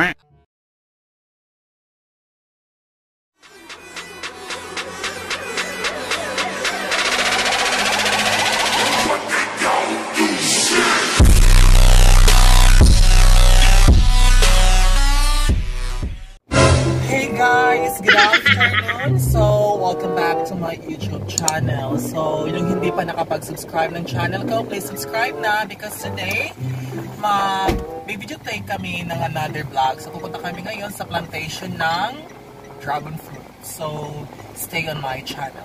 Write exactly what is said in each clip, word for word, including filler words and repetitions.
Guys, good afternoon. So, welcome back to my YouTube channel. So, yung hindi pa nakapag-subscribe ng channel ko, please subscribe na because today, mag-video take kami ng another vlog. So, pupunta kami ngayon sa plantation ng dragon fruit. So, stay on my channel.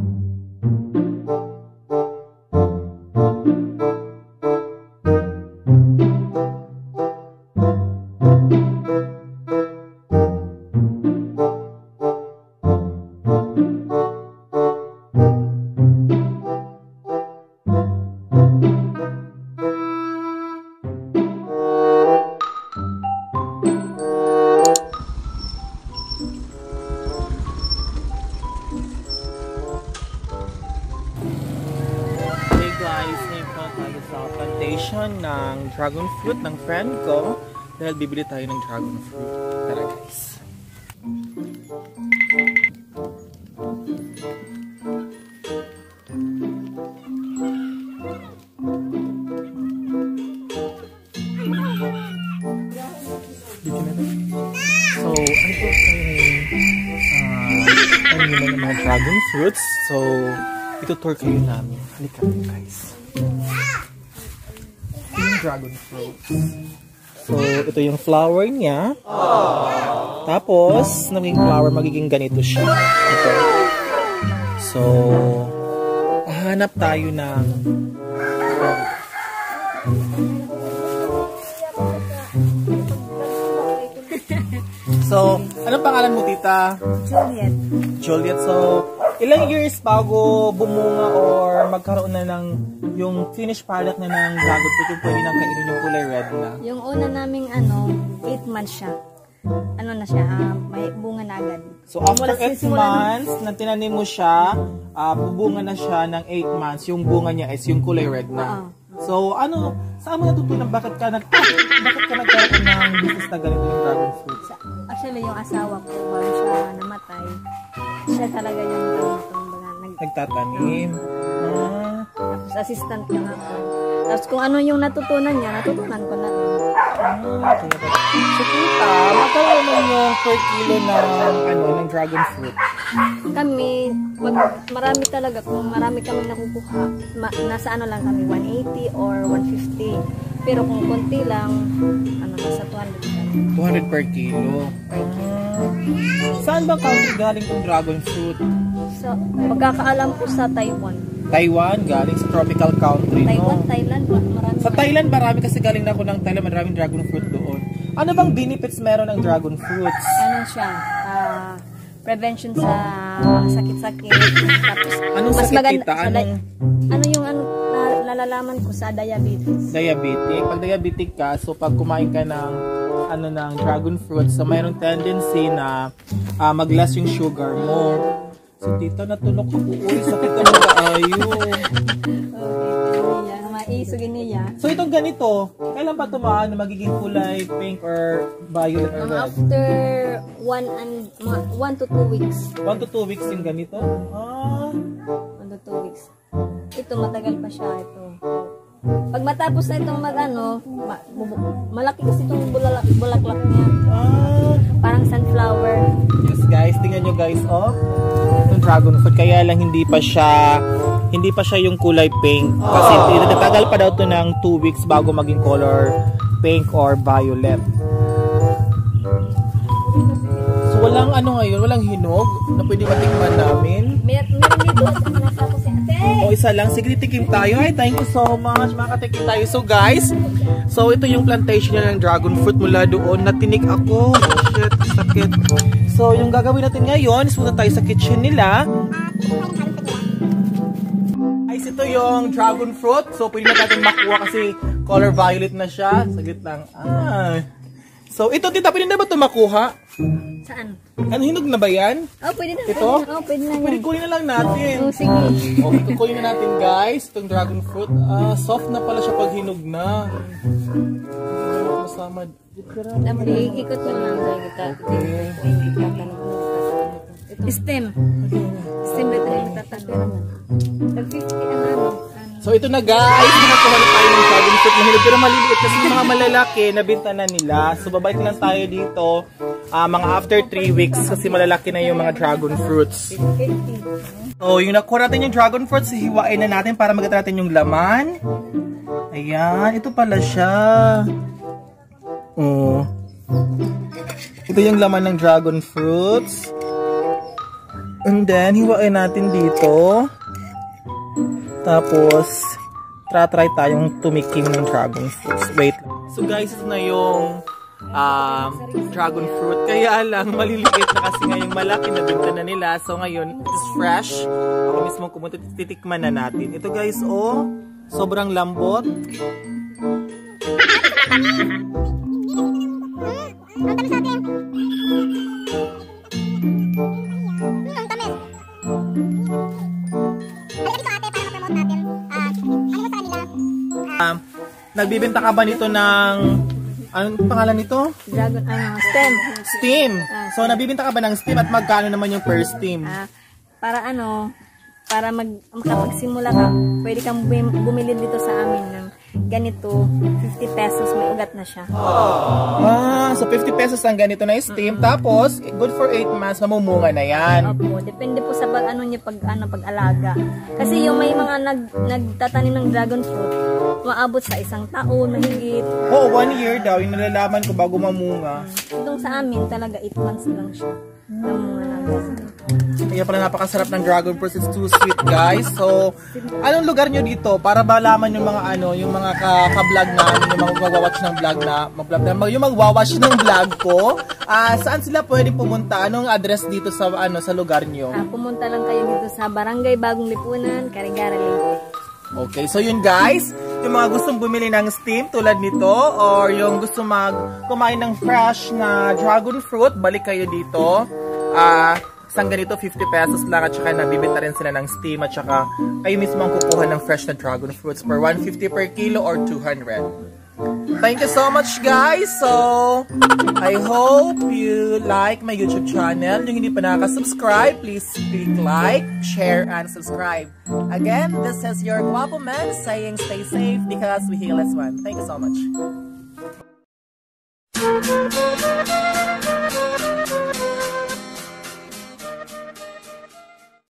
Plantation ng dragon fruit ng friend ko dahil bibili tayo ng dragon fruit. Tara guys. So, ano po kayo uh, ano naman ng mga dragon fruits? So, itutour kayo namin. Halika guys. Dragon fruit. So, ito yung flower niya. Aww. Tapos, naging flower, magiging ganito siya. Ito. So, hahanap tayo ng So, anong pangalan mo, tita? Juliet. Juliet. So, ilang years bago bumunga or magkaroon na ng yung finished product na ng dragon fruit yung pwede nang kainin yung kulay red na? Yung una naming ano, eight months siya. Ano na siya, uh, may bunga na agad. So after eight months na tinanim mo siya, uh, bubunga na siya ng eight months. Yung bunga niya is yung kulay red na. Uh -huh. So ano, saan mo natutunan bakit ka nag bakit ka nagkaroon ng business na ganito yung dragon fruit? Actually yung asawa ko bago siya namatay, siya talaga yung nag nagtatanim. Ah. Tapos assistant ka nga ako. Tapos kung ano yung natutunan niya, natutunan ko na rin. Ah, so tita, magkano naman yung per kilo ng, ano, ng dragon fruit? Kami, wag, marami talaga. Kung marami kami nakukuha, ma, nasa ano lang kami, one eighty or one fifty. Pero kung konti lang, ano, nasa two hundred kami. two hundred per kilo? Per kilo. Ah. Saan ba country galing yung dragon fruit? So, pagkakaalam ko sa Taiwan. Taiwan, galing sa tropical country, Taiwan, no? Thailand, marami. Sa Thailand, marami kasi galing na ako ng Thailand, maraming dragon fruit doon. Ano bang benefits meron ng dragon fruits? Ano siya? Uh, prevention sa sakit-sakit. Tapos, anong mas sakit, maganda, tita? Anong... Ano yung ano, na, nalalaman ko sa diabetes? Diabetic. Pag diabetic ka, so pag kumain ka ng ano ng dragon fruit, so mayroong tendency na uh, mag-less yung sugar mo. So, tita, natulog ako. Uy, sakit ka mga ayo. Okay, maisugin niya. So, itong ganito, kailan ba tumaan na magiging kulay pink or violet or red? After one and one to two weeks. One to two weeks yung ganito? Ah. One to two weeks. Ito, matagal pa siya. Ito. Pag matapos na itong mag-ano, ma malaki kasi itong bulak bulaklak niya. Ah. Parang sunflower. Yes, guys. Tingnan nyo, guys, oh. Yung dragon fruit. Kaya lang hindi pa siya hindi pa siya yung kulay pink. Kasi itatagal pa daw to ng two weeks bago maging color pink or violet. So, walang ano ngayon, walang hinog na pwede matikman namin. Meron dito. Nasa ko si ate. O, isa lang. Sige, tikim tayo. Ay, thank you so much. Makatikim tayo. So, guys, so ito yung plantation nila ng dragon fruit mula doon. Natinig ako. Oh, shit. Sakit. So, yung gagawin natin ngayon, is punta tayo sa kitchen nila. Guys, ito yung dragon fruit. So, pwede na natin makuha kasi color violet na siya. Saglit lang. Ah. So, ito, tita, pwede na ba ito makuha? Saan? Ano, hinog na ba yan? Oh, pwede na. Ito? Oh, pwede na. Pwede kunin na lang natin. Oh, sige. Okay, kukunin na natin, guys. Itong dragon fruit. Ah, soft na pala siya pag hinog na. Masama. Tapos iikot mo lang sa kita. Okay. Ito stem. Stem na tayo nagtatanim. Tag fifty ang ano. So ito na guys, nakakuha na tayo ng dragon fruit na hinog. Pero maliliit kasi yung mga malalaki, nabinta na nila. So babalik lang tayo dito uh, mga after three weeks kasi malalaki na yung mga dragon fruits. So yung nakuha natin yung dragon fruits, hiwain na natin para magkita natin yung laman. Ayan, ito pala siya. Oh. Ito yung laman ng dragon fruits. And then, hiwain natin dito. Tapos, try tayong tumikim ng dragon fruits. Wait. So guys, ito na yung um, dragon fruit. Kaya lang, maliliit na kasi ngayong malaki na binta na nila. So ngayon, it is fresh. Ako mismo kumunta, titikman na natin. Ito guys, oh, sobrang lambot. Ang tamis natin. Ang tamis. Halika dito ate para ma-promote natin. Ah, ano mo sa kanila? Um, nagbibenta ka ba nito ng... Anong pangalan nito? Dragon, ano, stem. Steam. So, nabibenta ka ba ng steam at magkano naman yung per steam? Ah, para ano, para mag makapagsimula ka, pwede kang bumili dito sa amin ng ganito, fifty pesos, may ugat na siya. Ah, so fifty pesos ang ganito na steam. Mm-hmm. Tapos, good for eight months, mamumunga na yan. Opo, depende po sa pag ano niya pag ano pag-alaga. Kasi yung may mga nag nagtatanim ng dragon fruit, maabot sa isang taon, mahigit. Oo, oh, one year daw, yung nalalaman ko bago mamunga. Itong sa amin, talaga eight months lang siya. Namunga na agad. Kaya pala napakasarap ng dragon fruit. It's too sweet, guys. So, anong lugar nyo dito? Para malaman yung mga ano, yung mga ka-vlog na, yung mga magwawatch ng vlog na, mag-vlog na, yung magwawatch ng vlog ko. Ah, uh, saan sila pwedeng pumunta? Anong address dito sa ano sa lugar nyo? Ah, pumunta lang kayo dito sa Barangay Bagong Lipunan, Carigara, Leyte. Okay, so yun guys, yung mga gustong bumili ng steam tulad nito or yung gusto mag kumain ng fresh na dragon fruit, balik kayo dito. Ah, uh, isang ganito fifty pesos lang at saka nabibenta rin sila ng steam at saka kayo mismo ang kukuha ng fresh na dragon fruits for one fifty per kilo or two hundred. Thank you so much guys. So, I hope you like my YouTube channel. Yung hindi pa nakaka-subscribe, please click like, share, and subscribe. Again, this is your Guapo Man saying stay safe because we heal as one. Thank you so much.